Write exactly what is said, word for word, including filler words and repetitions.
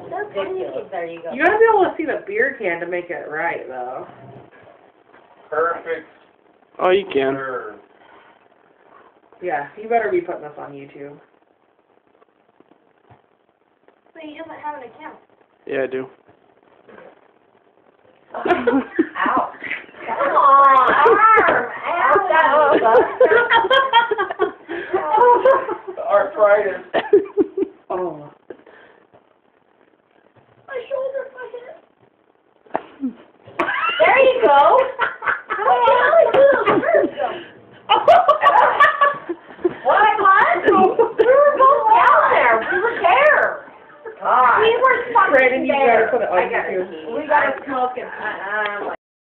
There you go. You gotta be able to see the beer can to make it right, though. Perfect. Oh, you can. Serve. Yeah, you better be putting this on YouTube. But he doesn't have an account. Yeah, I do. Ow. Come on, arm. Ow.